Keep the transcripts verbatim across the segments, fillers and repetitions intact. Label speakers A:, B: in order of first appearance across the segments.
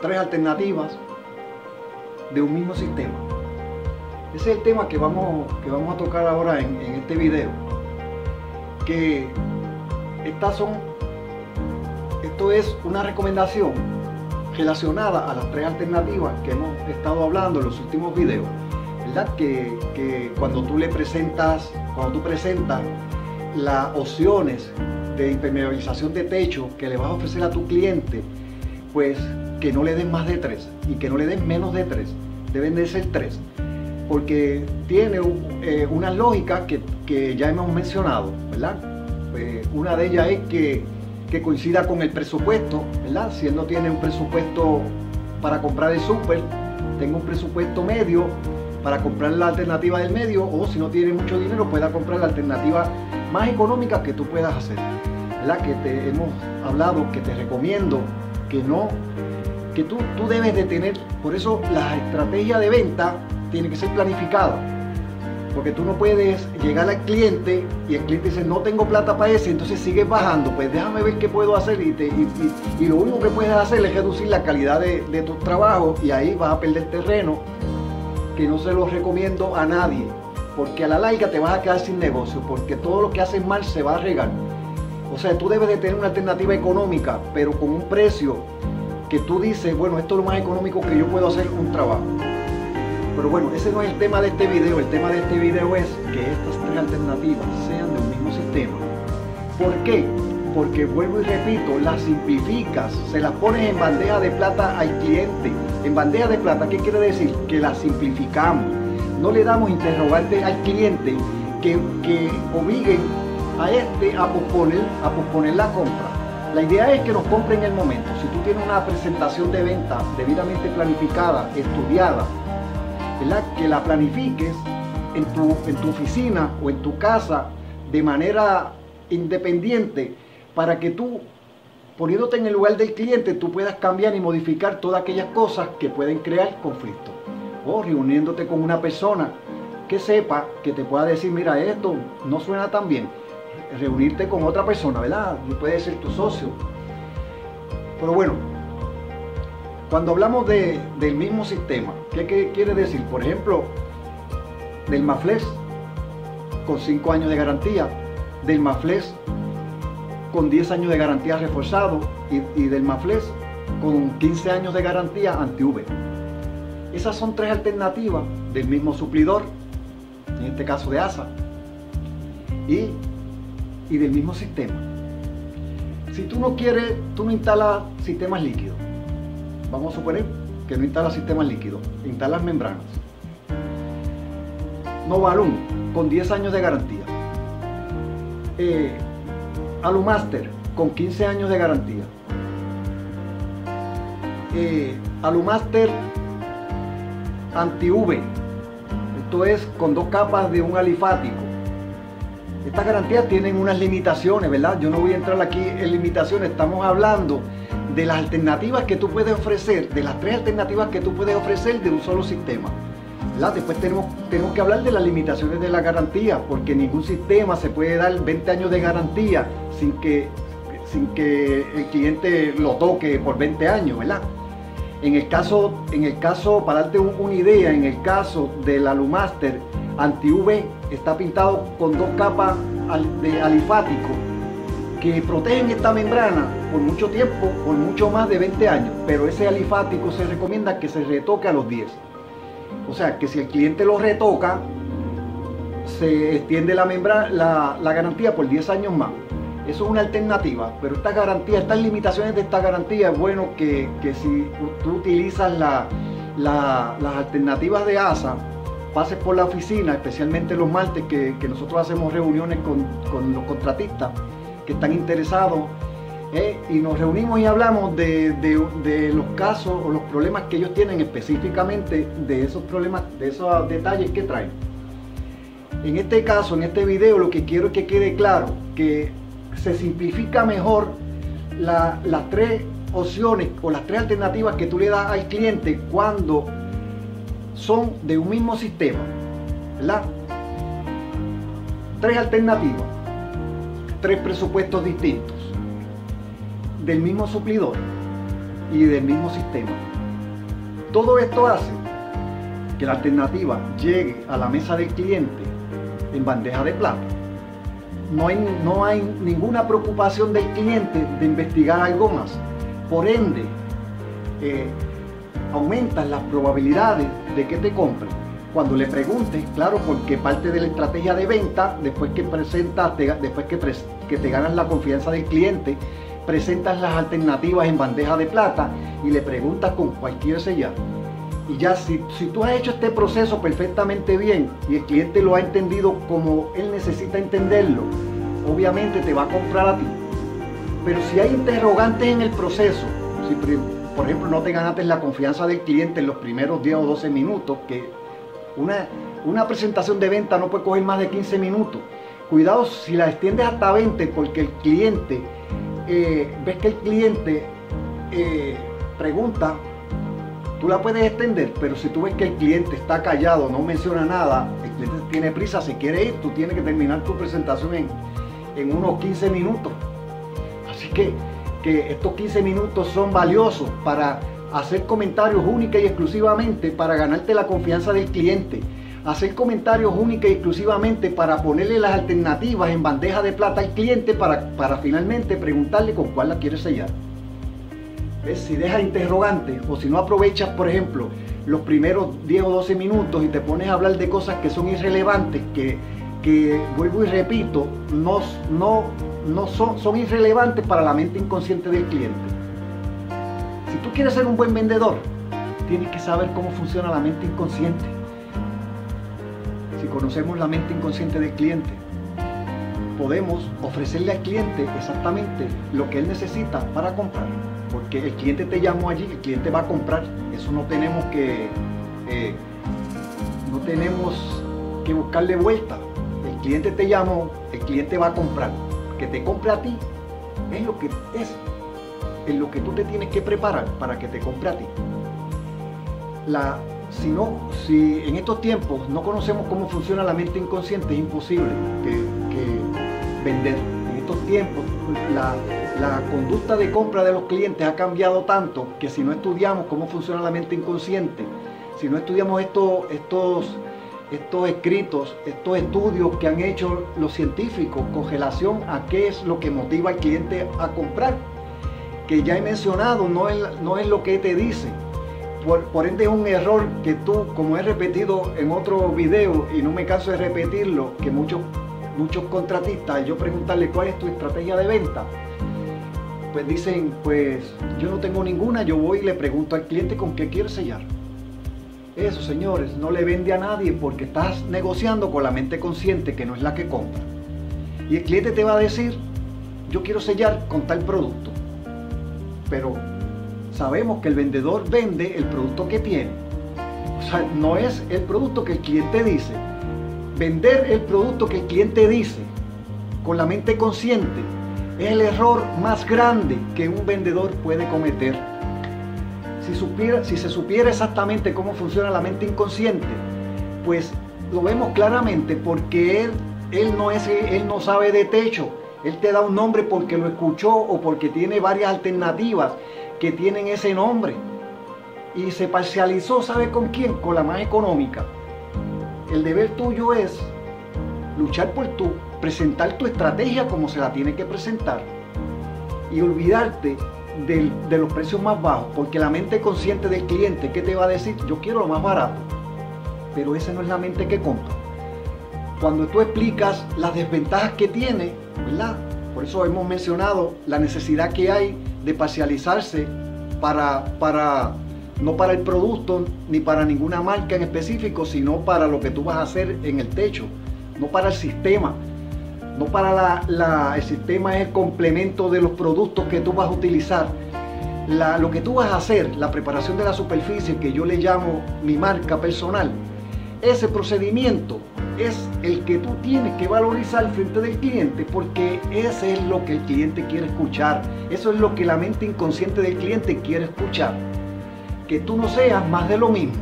A: tres alternativas de un mismo sistema. Ese es el tema que vamos, que vamos a tocar ahora en, en este video. Que estas son, esto es una recomendación relacionada a las tres alternativas que hemos estado hablando en los últimos videos, ¿verdad? Que, que cuando tú le presentas, cuando tú presentas las opciones de impermeabilización de techo que le vas a ofrecer a tu cliente, pues que no le den más de tres y que no le den menos de tres, deben de ser tres, porque tiene eh, una lógica que, que ya hemos mencionado, ¿verdad? Eh, una de ellas es que, que coincida con el presupuesto, ¿verdad? Si él no tiene un presupuesto para comprar el súper, tenga un presupuesto medio para comprar la alternativa del medio, o si no tiene mucho dinero pueda comprar la alternativa más económica que tú puedas hacer, ¿verdad? Que te hemos hablado, que te recomiendo que no, que tú, tú debes de tener, por eso la estrategia de venta tiene que ser planificada, porque tú no puedes llegar al cliente y el cliente dice no tengo plata para ese, entonces sigues bajando, pues déjame ver qué puedo hacer, y, te, y, y, y lo único que puedes hacer es reducir la calidad de, de tu trabajo, y ahí vas a perder terreno, que no se lo recomiendo a nadie, porque a la larga te vas a quedar sin negocio, porque todo lo que haces mal se va a regar. O sea, tú debes de tener una alternativa económica, pero con un precio que tú dices, bueno, esto es lo más económico que yo puedo hacer un trabajo. Pero bueno, ese no es el tema de este video. El tema de este video es que estas tres alternativas sean de un mismo sistema. ¿Por qué? Porque vuelvo y repito, las simplificas, se las pones en bandeja de plata al cliente. En bandeja de plata, ¿qué quiere decir? Que las simplificamos. No le damos interrogante al cliente que, que obliguen a este a posponer, a posponer la compra. La idea es que nos compre en el momento. Si tú tienes una presentación de venta debidamente planificada, estudiada, ¿verdad? Que la planifiques en tu, en tu oficina o en tu casa de manera independiente, para que tú, poniéndote en el lugar del cliente, tú puedas cambiar y modificar todas aquellas cosas que pueden crear conflicto. O reuniéndote con una persona que sepa, que te pueda decir, mira, esto no suena tan bien. Reunirte con otra persona, ¿verdad? Puede ser tu socio. Pero bueno, cuando hablamos de, del mismo sistema, ¿qué, qué quiere decir? Por ejemplo, del Maflex con cinco años de garantía, del Maflex con diez años de garantía reforzado, y, y del Maflex con quince años de garantía anti-U V. Esas son tres alternativas del mismo suplidor, en este caso de ASA, y, y del mismo sistema. Si tú no quieres, tú no instalas sistemas líquidos. Vamos a suponer que no instalas sistemas líquidos, instalas membranas. Novalum con diez años de garantía. Eh, Alumaster con quince años de garantía. Eh, Alumaster anti-U V, esto es con dos capas de un alifático. Estas garantías tienen unas limitaciones, ¿verdad? Yo no voy a entrar aquí en limitaciones, estamos hablando de las alternativas que tú puedes ofrecer, de las tres alternativas que tú puedes ofrecer de un solo sistema, ¿verdad? Después tenemos, tenemos que hablar de las limitaciones de la garantía, porque ningún sistema se puede dar veinte años de garantía sin que, sin que el cliente lo toque por veinte años, ¿verdad? En el caso, en el caso, para darte un, una idea, en el caso del Alumaster anti-U V está pintado con dos capas de alifático que protegen esta membrana por mucho tiempo, por mucho más de veinte años, pero ese alifático se recomienda que se retoque a los diez. O sea, que si el cliente lo retoca, se extiende la, membrana, la, la garantía por diez años más. Eso es una alternativa, pero estas garantías, estas limitaciones de esta garantía, es bueno que, que si tú utilizas la, la, las alternativas de ASA, pases por la oficina, especialmente los martes que, que nosotros hacemos reuniones con, con los contratistas que están interesados, eh, y nos reunimos y hablamos de, de, de los casos o los problemas que ellos tienen específicamente, de esos problemas, de esos detalles que traen. En este caso, en este video, lo que quiero es que quede claro que se simplifica mejor la, las tres opciones o las tres alternativas que tú le das al cliente cuando son de un mismo sistema, ¿verdad? Tres alternativas, tres presupuestos distintos, del mismo suplidor y del mismo sistema. Todo esto hace que la alternativa llegue a la mesa del cliente en bandeja de plata. No hay, no hay ninguna preocupación del cliente de investigar algo más. Por ende, eh, aumentan las probabilidades de que te compren. Cuando le preguntes, claro, porque parte de la estrategia de venta, después que presentas, te, después que, pres, que te ganas la confianza del cliente, presentas las alternativas en bandeja de plata y le preguntas con cuál quieres sellar. Y ya si, si tú has hecho este proceso perfectamente bien y el cliente lo ha entendido como él necesita entenderlo, obviamente te va a comprar a ti. Pero si hay interrogantes en el proceso, si por ejemplo no te ganaste la confianza del cliente en los primeros diez o doce minutos, que una, una presentación de venta no puede coger más de quince minutos, cuidado si la extiendes hasta veinte, porque el cliente, eh, ves que el cliente eh, pregunta, tú la puedes extender, pero si tú ves que el cliente está callado, no menciona nada, el cliente tiene prisa, se quiere ir, tú tienes que terminar tu presentación en, en unos quince minutos. Así que, que estos quince minutos son valiosos para hacer comentarios única y exclusivamente para ganarte la confianza del cliente. Hacer comentarios única y exclusivamente para ponerle las alternativas en bandeja de plata al cliente para, para finalmente preguntarle con cuál la quiere sellar. ¿Ves? Si dejas interrogantes o si no aprovechas, por ejemplo, los primeros diez o doce minutos y te pones a hablar de cosas que son irrelevantes, que, que vuelvo y repito, no, no, no son, son irrelevantes para la mente inconsciente del cliente. Si tú quieres ser un buen vendedor, tienes que saber cómo funciona la mente inconsciente. Si conocemos la mente inconsciente del cliente, podemos ofrecerle al cliente exactamente lo que él necesita para comprar. Porque el cliente te llamó allí, el cliente va a comprar. Eso no tenemos que, eh, no tenemos que buscarle vuelta. El cliente te llamó, el cliente va a comprar. Que te compre a ti es lo que es, es lo que tú te tienes que preparar para que te compre a ti. La, si, no, si en estos tiempos no conocemos cómo funciona la mente inconsciente, es imposible que, que vender. En estos tiempos la, la conducta de compra de los clientes ha cambiado tanto que si no estudiamos cómo funciona la mente inconsciente, si no estudiamos estos, estos, estos escritos, estos estudios que han hecho los científicos con relación a qué es lo que motiva al cliente a comprar, que ya he mencionado, no es, no es lo que te dice. Por, por ende es un error que tú, como he repetido en otro video y no me canso de repetirlo, que muchos, muchos contratistas, yo preguntarle cuál es tu estrategia de venta, pues dicen, pues yo no tengo ninguna, yo voy y le pregunto al cliente con qué quiere sellar. Eso, señores, no le vende a nadie porque estás negociando con la mente consciente que no es la que compra. Y el cliente te va a decir, yo quiero sellar con tal producto. Pero sabemos que el vendedor vende el producto que tiene. O sea, no es el producto que el cliente dice. Vender el producto que el cliente dice con la mente consciente es el error más grande que un vendedor puede cometer. Si, supiera, si se supiera exactamente cómo funciona la mente inconsciente, pues lo vemos claramente porque él, él, no es, él no sabe de techo. Él te da un nombre porque lo escuchó o porque tiene varias alternativas que tienen ese nombre. Y se parcializó, ¿sabe con quién? Con la más económica. El deber tuyo es luchar por tu, presentar tu estrategia como se la tiene que presentar. Y olvidarte de, de los precios más bajos, porque la mente consciente del cliente, ¿qué te va a decir? Yo quiero lo más barato. Pero esa no es la mente que compra. Cuando tú explicas las desventajas que tiene, ¿verdad? Por eso hemos mencionado la necesidad que hay de parcializarse para, para, no para el producto ni para ninguna marca en específico, sino para lo que tú vas a hacer en el techo, no para el sistema. No para la, la, el sistema es el complemento de los productos que tú vas a utilizar. La, lo que tú vas a hacer, la preparación de la superficie, que yo le llamo mi marca personal, ese procedimiento es el que tú tienes que valorizar frente del cliente, porque ese es lo que el cliente quiere escuchar. Eso es lo que la mente inconsciente del cliente quiere escuchar. Que tú no seas más de lo mismo.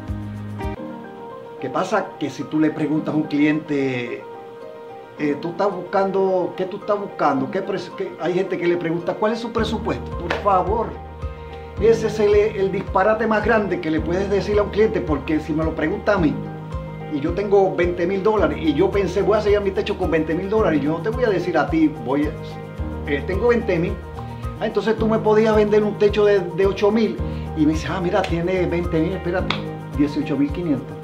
A: ¿Qué pasa? Que si tú le preguntas a un cliente, eh, tú estás buscando, ¿qué tú estás buscando? ¿Qué qué? Hay gente que le pregunta, ¿cuál es su presupuesto? Por favor, Ese es el, el disparate más grande que le puedes decir a un cliente, porque si me lo pregunta a mí, y yo tengo veinte mil dólares, y yo pensé, voy a sellar mi techo con veinte mil dólares, y yo no te voy a decir a ti, voy a, eh, tengo veinte mil, ah, entonces tú me podías vender un techo de, de ocho mil, y me dices, ah, mira, tiene veinte mil, espérate, dieciocho mil quinientos.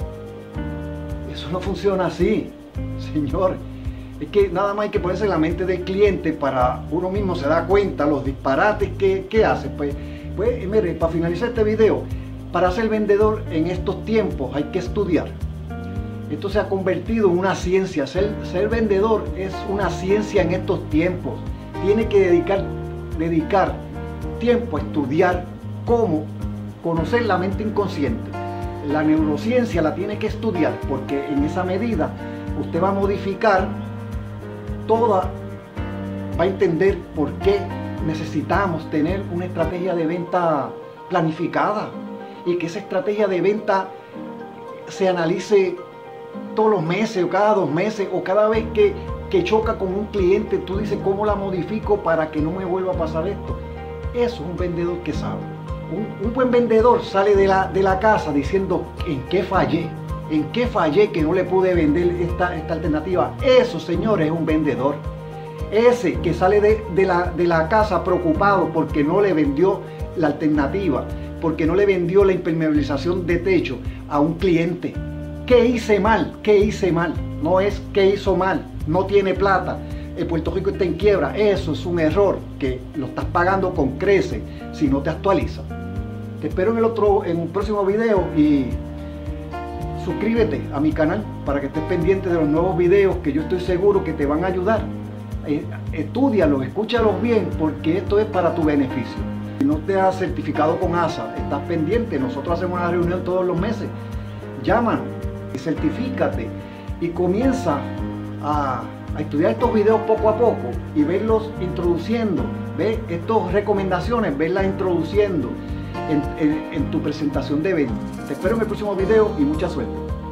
A: Eso no funciona así, señor. Es que nada más hay que ponerse en la mente del cliente para uno mismo se da cuenta los disparates que, que hace. Pues, pues mire, para finalizar este video, para ser vendedor en estos tiempos hay que estudiar. Esto se ha convertido en una ciencia. Ser, ser vendedor es una ciencia en estos tiempos. Tiene que dedicar, dedicar tiempo a estudiar cómo conocer la mente inconsciente. La neurociencia la tiene que estudiar, porque en esa medida usted va a modificar toda, va a entender por qué necesitamos tener una estrategia de venta planificada y que esa estrategia de venta se analice todos los meses o cada dos meses o cada vez que, que choca con un cliente, tú dices cómo la modifico para que no me vuelva a pasar esto. Eso es un vendedor que sabe. Un, un buen vendedor sale de la, de la casa diciendo en qué fallé, en qué fallé que no le pude vender esta, esta alternativa. Eso, señores, es un vendedor. Ese que sale de, de, la, de la casa preocupado porque no le vendió la alternativa, porque no le vendió la impermeabilización de techo a un cliente. ¿Qué hice mal? ¿Qué hice mal? No es qué hizo mal, no tiene plata, el Puerto Rico está en quiebra. Eso es un error que lo estás pagando con creces si no te actualizas. Te espero en el otro, en un próximo video, y suscríbete a mi canal para que estés pendiente de los nuevos videos que yo estoy seguro que te van a ayudar. Eh, Estúdialos, escúchalos bien, porque esto es para tu beneficio. Si no te has certificado con A S A, estás pendiente. Nosotros hacemos una reunión todos los meses. Llámanos y certifícate y comienza a, a estudiar estos videos poco a poco y verlos introduciendo. Ve estas recomendaciones, verlas introduciendo En, en, en tu presentación de venta. Te espero en el próximo video y mucha suerte.